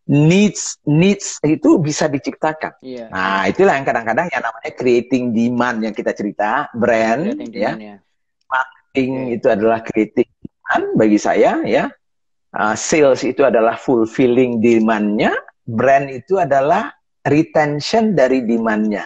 needs itu bisa diciptakan. Iya. Nah, itulah yang kadang-kadang yang namanya creating demand yang kita cerita, brand Creating ya. demand ya. Marketing Oke. itu adalah creating demand bagi saya ya. Sales itu adalah fulfilling demand-nya, brand itu adalah retention dari demand-nya.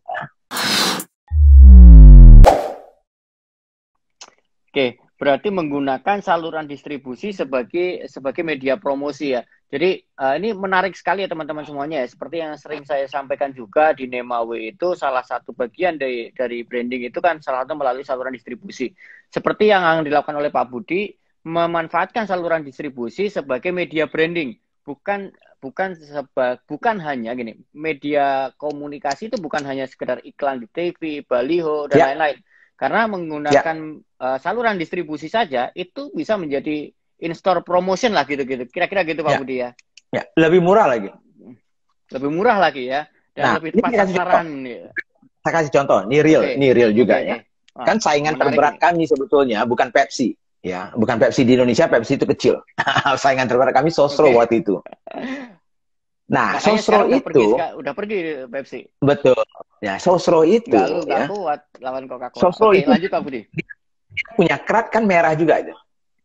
Oke, berarti menggunakan saluran distribusi sebagai media promosi ya. Jadi ini menarik sekali ya teman-teman semuanya ya. Seperti yang sering saya sampaikan juga di Nemawe itu salah satu bagian dari branding itu kan salah satu melalui saluran distribusi. Seperti yang dilakukan oleh Pak Budi, memanfaatkan saluran distribusi sebagai media branding. Bukan hanya gini, media komunikasi itu bukan hanya sekedar iklan di TV, baliho dan Ya, lain-lain. Karena ya, menggunakan saluran distribusi saja itu bisa menjadi in-store promotion lah gitu-gitu. Kira-kira gitu Pak ya, Budi ya. ya. Lebih murah lagi. Lebih murah lagi ya dan Nah, lebih ini tepat saya kasih contoh. sasaran ya. Saya kasih contoh. Oke. Ini real Oke, juga oke. ya. Wah, Kan saingan menarik terberat ini. kami sebetulnya bukan Pepsi. Ya, bukan Pepsi di Indonesia, Pepsi itu kecil. Saingan terberat kami Sosro Oke. waktu itu. Nah, Makanya sekarang Sosro itu udah pergi Pepsi. betul. Ya, Sosro itu Nggak ya. kuat lawan Coca-Cola. Sosro Oke, itu lanjut Pak Budi. dia punya kerat kan merah juga itu.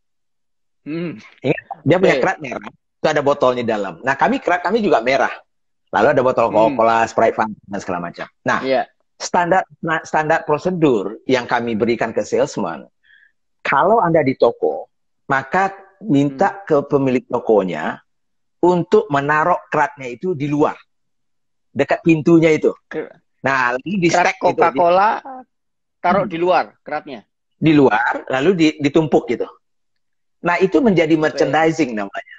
Hmm. Ingat, dia punya Oke. kerat merah. Itu ada botolnya dalam. Nah, kerat kami juga merah. Lalu ada botol Hmm. Coca-Cola, Sprite, Fanta, dan segala macam. Nah, Iya. standar prosedur yang kami berikan ke salesman, kalau Anda di toko, maka minta ke pemilik tokonya untuk menaruh keratnya itu di luar, dekat pintunya itu. Nah, lalu di Kerat stack itu, Coca-Cola taruh di luar keratnya. di luar, lalu ditumpuk gitu. Nah, itu menjadi Oke. merchandising namanya.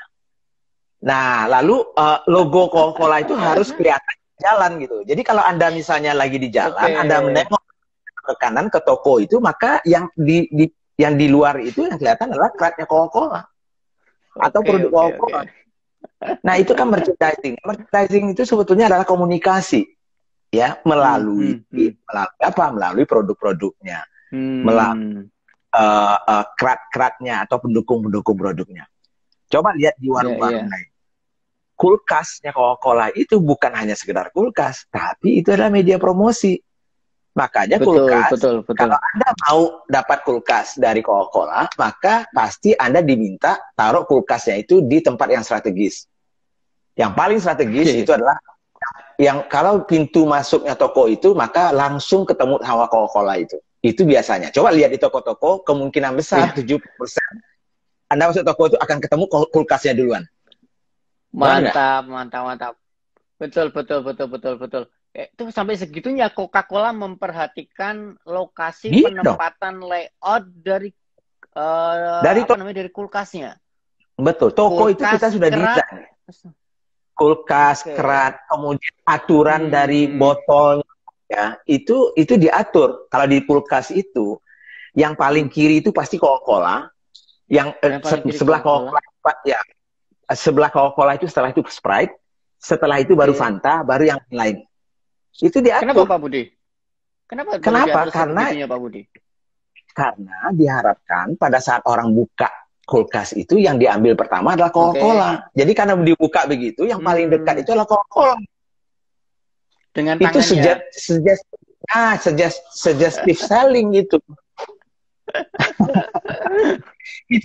Nah, lalu logo Coca-Cola itu harus kelihatan di jalan gitu. Jadi kalau Anda misalnya lagi di jalan, Oke. Anda menengok ke kanan ke toko itu, maka yang di luar itu yang kelihatan adalah keratnya Coca-Cola atau Oke, produk oke, oke. Coca-Cola. Nah, itu kan merchandising. Merchandising itu sebetulnya adalah komunikasi ya Hmm, melalui hmm, hmm. apa? Melalui produk-produknya, melalui Hmm. kerat-keratnya atau pendukung-pendukung produknya. Coba lihat di Iya, iya. warung-warung lain. Kulkasnya Coca-Cola itu bukan hanya sekedar kulkas, tapi itu adalah media promosi. Makanya Betul, kulkas, betul, betul. kalau Anda mau dapat kulkas dari Coca-Cola, maka pasti Anda diminta taruh kulkasnya itu di tempat yang strategis. Yang paling strategis itu Oke. adalah yang kalau pintu masuknya toko itu, maka langsung ketemu sama Coca-Cola itu. Itu biasanya. Coba lihat di toko-toko, kemungkinan besar Iya. 70% Anda masuk toko itu akan ketemu kulkasnya duluan. Benar nggak? Mantap, mantap, mantap. Betul, betul, betul, betul, betul. Itu sampai segitunya Coca-Cola memperhatikan lokasi Gitu dong. penempatan layout dari Dari apa namanya dari kulkasnya. betul, toko itu Kulkas, kita sudah kerat. desain. Kulkas, Oke. kerat, kemudian aturan dari Hmm. botol ya, itu diatur. Kalau di kulkas itu, yang paling Hmm. kiri itu pasti Coca-Cola, yang Yang paling kiri sebelah Coca-Cola. Coca-Cola ya, sebelah Coca-Cola itu setelah itu Sprite, setelah itu baru Oke. Fanta, baru yang lain. Itu Kenapa diatur. Pak Budi? Kenapa boleh Kenapa? diatur sebegitunya Pak Budi? Karena diharapkan pada saat orang buka kulkas itu yang diambil pertama adalah Oke. Coca-Cola. Jadi karena dibuka begitu, yang paling dekat Hmm. itu adalah Coca-Cola. Dengan Itu tangannya. suggestive selling itu. Itu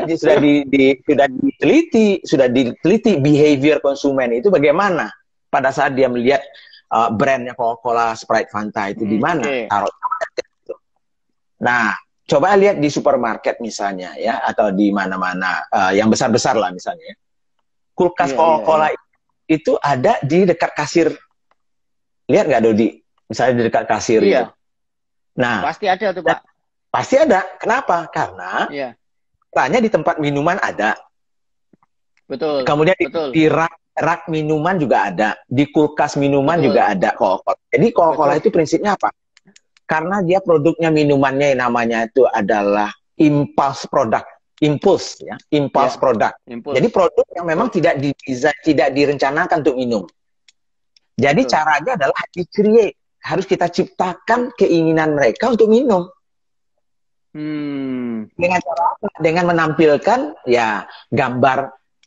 sudah diteliti behavior konsumen itu bagaimana pada saat dia melihat brandnya Coca-Cola, Sprite, Fanta itu di mana Oke. taruh. Nah, coba lihat di supermarket misalnya ya, atau di mana-mana yang besar-besar lah misalnya. Kulkas Iya, iya, iya. Coca-Cola itu ada di dekat kasir. Lihat nggak Dodi? Misalnya di dekat kasir itu. Iya, Nah, pasti ada tuh Pak. pasti ada. Kenapa? Karena Iya, tanya di tempat minuman ada. betul, Kemudian betul, di rak minuman juga ada. Di kulkas minuman betul, juga ada Coca-Cola. Jadi Coca-Cola betul. itu prinsipnya apa? Karena dia produknya minumannya yang namanya itu adalah impulse product, impulse ya, impulse Ya, product. Jadi impuls. produk yang memang Betul, tidak direncanakan untuk minum. Jadi betul. caranya adalah di-create, harus kita ciptakan keinginan mereka untuk minum. Hmm, Dengan cara apa? Dengan menampilkan ya gambar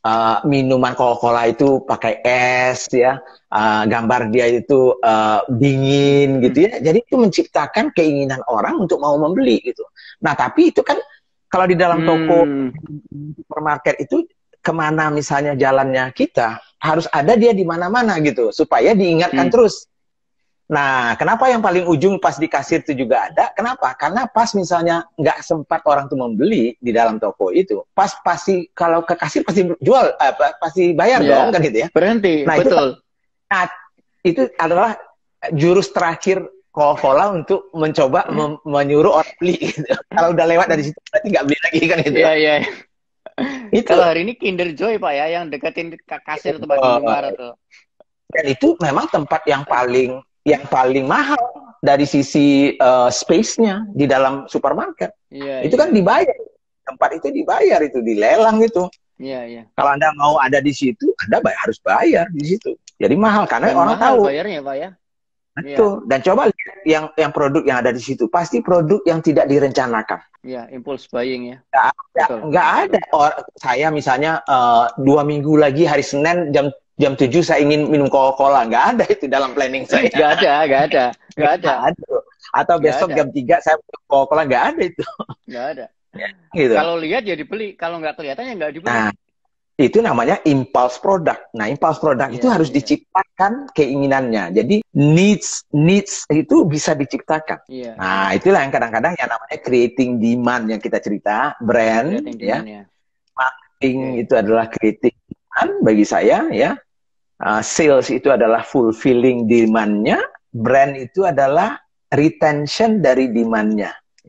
minuman Coca-Cola itu pakai es ya, gambar dia itu dingin gitu ya. Jadi itu menciptakan keinginan orang untuk mau membeli gitu. Nah tapi itu kan kalau di dalam toko supermarket itu kemana misalnya jalannya kita harus ada dia di mana-mana gitu supaya diingatkan terus. Nah, kenapa yang paling ujung pas di kasir itu juga ada? Kenapa? Karena pas misalnya nggak sempat orang tuh membeli di dalam toko itu, pasti kalau ke kasir pasti jual, pasti bayar dong kan gitu ya. Berhenti, nah, betul. Itu adalah jurus terakhir Coca-Cola untuk mencoba menyuruh orang beli. Gitu. Kalau udah lewat dari situ berarti nggak beli lagi kan gitu. Iya. Kalau hari ini Kinder Joy Pak ya, yang deketin kasir tuh bagi Indomaret tuh. Dan itu memang tempat yang paling mahal dari sisi space-nya di dalam supermarket. Itu kan dibayar. Tempat itu dibayar, itu dilelang itu. Iya. Kalau Anda mau ada di situ, Anda harus bayar di situ. Jadi mahal karena orang mahal tahu. Bayarnya Pak ya. Betul. Dan coba lihat yang produk yang ada di situ, pasti produk yang tidak direncanakan. Iya, impulse buying ya. Nggak ada. Saya misalnya 2 minggu lagi hari Senin jam 7 saya ingin minum Coca-Cola. Nggak ada itu dalam planning saya. Nggak ada. Atau besok jam 3 saya minum Coca-Cola. Nggak ada itu. Nggak ada. Gitu. Kalau lihat ya dibeli. Kalau nggak kelihatan ya nggak dibeli. Nah, itu namanya impulse product. Nah, impulse product itu harus diciptakan keinginannya. Jadi needs itu bisa diciptakan. Nah, itulah yang kadang-kadang yang namanya creating demand yang kita cerita, brand ya. Marketing itu adalah creating demand bagi saya ya. Sales itu adalah fulfilling demand-nya, brand itu adalah retention dari demand-nya.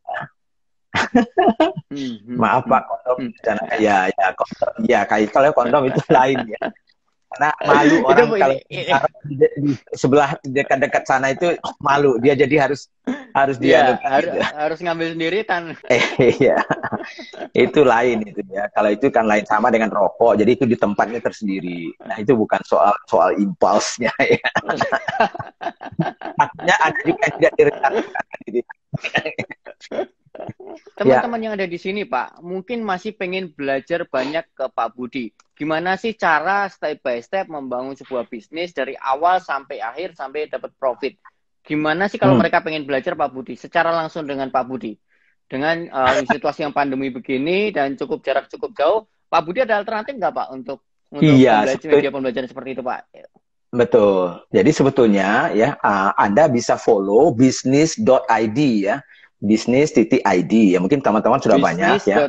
Maaf Pak, kondom ya kondom ya, kayak kalau kondom itu lain ya. Karena malu orang kalau di sebelah dekat-dekat sana itu malu, dia jadi harus dia harus ngambil sendiri iya. Itu lain itu ya. Kalau itu kan lain, sama dengan rokok. Jadi itu di tempatnya tersendiri. Nah, itu bukan soal impulsnya ya. Artinya ada juga yang tidak direncanakan gitu. Teman-teman yang ada di sini Pak, mungkin masih pengen belajar banyak ke Pak Budi. Gimana sih cara step by step membangun sebuah bisnis dari awal sampai akhir sampai dapat profit? Gimana sih kalau mereka pengen belajar Pak Budi secara langsung dengan Pak Budi? Dengan situasi yang pandemi begini dan jarak cukup jauh, Pak Budi ada alternatif nggak Pak untuk media pembelajaran seperti itu Pak? Betul. Jadi sebetulnya ya Anda bisa follow business.id ya. Business.id ya, mungkin teman-teman sudah banyak ya.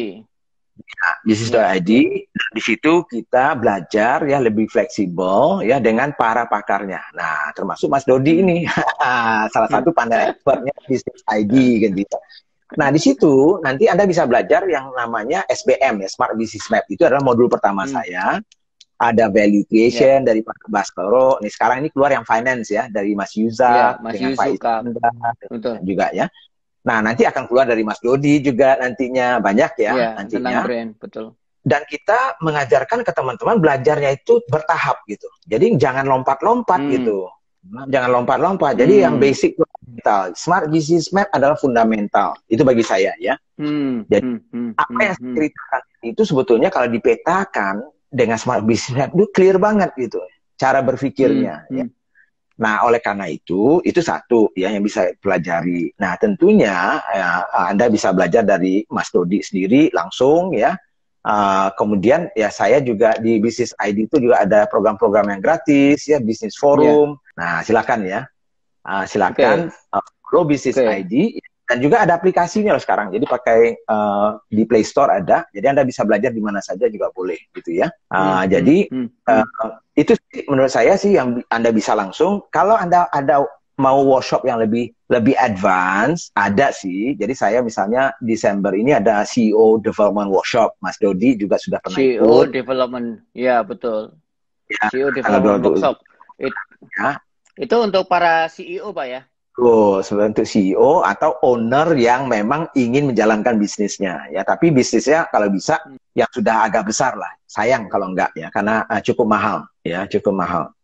Business.id. Di situ kita belajar ya lebih fleksibel ya dengan para pakarnya. Nah, termasuk Mas Dodi ini salah satu pandai expertnya Business.id gitu. Nah, di situ nanti Anda bisa belajar yang namanya SBM ya, Smart Business Map. Itu adalah modul pertama saya. Ada value creation dari Pak Baskoro. Nih sekarang ini keluar yang finance ya dari Mas Yuza, dengan Pak Iskandar juga ya. Nah, nanti akan keluar dari Mas Dodi juga nantinya, banyak ya nantinya. Tentang brand, betul. Dan kita mengajarkan ke teman-teman belajarnya itu bertahap gitu. Jadi jangan lompat-lompat gitu. Jangan lompat-lompat. Jadi yang basic fundamental. Smart Business Map adalah fundamental. Itu bagi saya ya. Jadi apa yang saya ceritakan itu sebetulnya kalau dipetakan dengan Smart Business Map itu clear banget gitu. Cara berpikirnya ya. Nah, oleh karena itu satu ya yang bisa pelajari. Nah, tentunya ya, Anda bisa belajar dari Mas Dodi sendiri langsung ya. Kemudian ya saya juga di Business ID itu juga ada program-program yang gratis ya, Business Forum. Nah, silakan ya. Silakan follow Business ID. Dan juga ada aplikasinya loh sekarang. Jadi pakai di Play Store ada. Jadi Anda bisa belajar di mana saja juga boleh gitu ya. Jadi itu menurut saya sih yang Anda bisa langsung. Kalau Anda ada mau workshop yang lebih advance, ada sih. Jadi saya misalnya Desember ini ada CEO Development Workshop. Mas Dodi juga sudah pernah CEO Development, ya betul. Ya, CEO Development Workshop. Itu untuk para CEO Pak ya? Sebenarnya untuk CEO atau owner yang memang ingin menjalankan bisnisnya ya, tapi bisnisnya kalau bisa yang sudah agak besar lah. Sayang kalau enggak ya, karena cukup mahal ya, cukup mahal.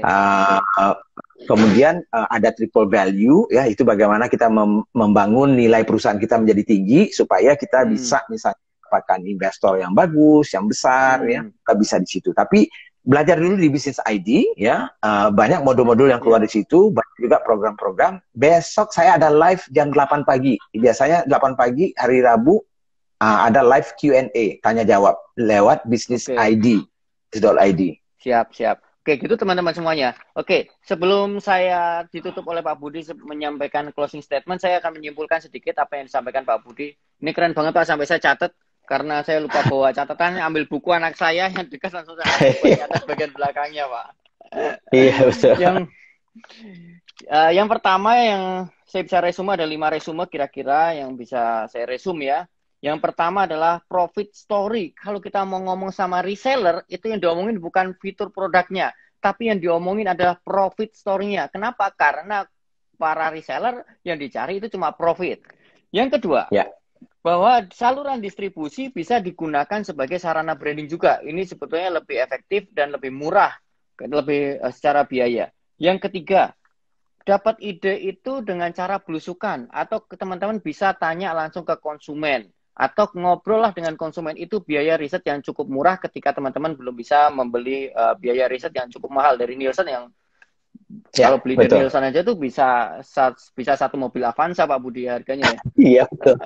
Kemudian ada triple value ya, itu bagaimana kita membangun nilai perusahaan kita menjadi tinggi supaya kita bisa misalnya mendapatkan investor yang bagus, yang besar, ya, kita bisa di situ. Tapi belajar dulu di Business ID, ya, banyak modul-modul yang keluar di situ, banyak juga program-program. Besok saya ada live jam 8 pagi. Biasanya 8 pagi hari Rabu ada live Q&A, tanya jawab lewat Business ID. Siap, siap. Oke, gitu teman-teman semuanya. Oke, sebelum saya ditutup oleh Pak Budi menyampaikan closing statement, saya akan menyimpulkan sedikit apa yang disampaikan Pak Budi. Ini keren banget Pak, sampai saya catat. Karena saya lupa bawa catatan, ambil buku anak saya yang dekat langsung saya catat bagian belakangnya, Pak. Iya, betul. Yang pertama yang saya bisa resume ada 5 resume kira-kira yang bisa saya resume ya. Yang pertama adalah profit story. Kalau kita mau ngomong sama reseller, itu yang diomongin bukan fitur produknya, tapi yang diomongin adalah profit story-nya. Kenapa? Karena para reseller yang dicari itu cuma profit. Yang kedua, bahwa saluran distribusi bisa digunakan sebagai sarana branding juga. Ini sebetulnya lebih efektif dan lebih murah, lebih secara biaya. Yang ketiga, dapat ide itu dengan cara belusukan, atau teman-teman bisa tanya langsung ke konsumen, atau ngobrol lah dengan konsumen. Itu biaya riset yang cukup murah ketika teman-teman belum bisa membeli biaya riset yang cukup mahal dari Nielsen yang kalau beli dari Nielsen aja tuh bisa satu mobil Avanza Pak Budi harganya ya. Iya betul.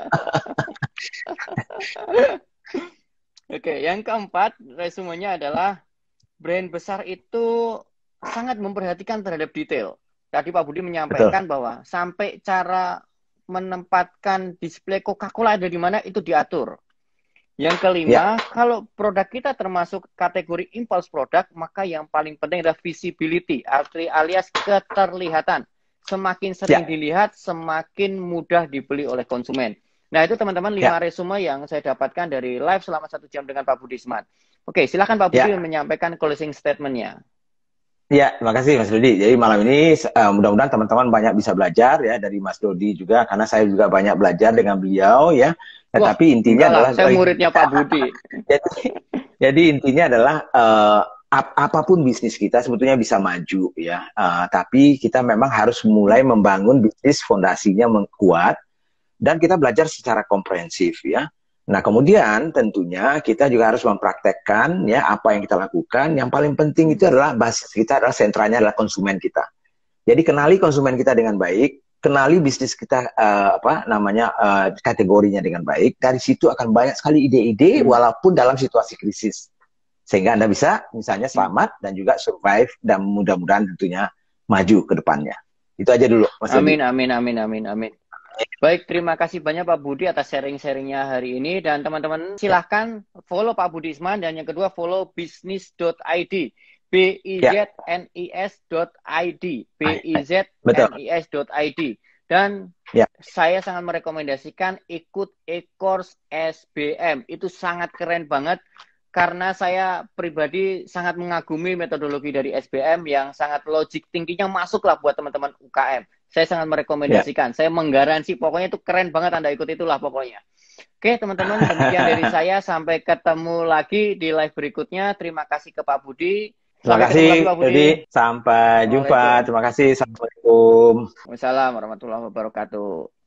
Oke, yang keempat resumenya adalah brand besar itu sangat memperhatikan terhadap detail. Tadi Pak Budi menyampaikan bahwa sampai cara menempatkan display Coca-Cola ada di mana itu diatur. Yang kelima, kalau produk kita termasuk kategori impulse product, maka yang paling penting adalah visibility, alias keterlihatan. Semakin sering dilihat, semakin mudah dibeli oleh konsumen. Nah, itu teman-teman 5 resume yang saya dapatkan dari live selama 1 jam dengan Pak Budi Smart. Oke, silakan Pak Budi menyampaikan closing statement-nya. Ya, terima kasih Mas Dodi. Jadi malam ini mudah-mudahan teman-teman banyak bisa belajar ya dari Mas Dodi juga, karena saya juga banyak belajar dengan beliau ya. Tetapi intinya adalah saya muridnya Pak Budi. jadi intinya adalah apapun bisnis kita sebetulnya bisa maju ya. Tapi kita memang harus mulai membangun bisnis fondasinya kuat dan kita belajar secara komprehensif ya. Nah, kemudian tentunya kita juga harus mempraktekkan ya apa yang kita lakukan. Yang paling penting itu adalah basis kita adalah sentranya adalah konsumen kita. Jadi kenali konsumen kita dengan baik, kenali bisnis kita kategorinya dengan baik. Dari situ akan banyak sekali ide-ide walaupun dalam situasi krisis. Sehingga Anda bisa misalnya selamat dan juga survive dan mudah-mudahan tentunya maju ke depannya. Itu aja dulu Mas Amin, amin, amin, amin, amin. Baik, terima kasih banyak Pak Budi atas sharing-sharingnya hari ini. Dan teman-teman silahkan follow Pak Budi Isman. Dan yang kedua follow business.id. biznis.id. biznis.id. Dan saya sangat merekomendasikan ikut e-course SBM. Itu sangat keren banget. Karena saya pribadi sangat mengagumi metodologi dari SBM yang sangat logic thinking-nya masuklah buat teman-teman UKM. Saya sangat merekomendasikan. Saya menggaransi, pokoknya itu keren banget Anda ikut itulah pokoknya. Oke teman-teman, demikian dari saya. Sampai ketemu lagi di live berikutnya. Terima kasih ke Pak Budi. Terima kasih Pak Budi. Sampai jumpa. Terima kasih. Assalamualaikum. Waalaikumsalam warahmatullahi wabarakatuh.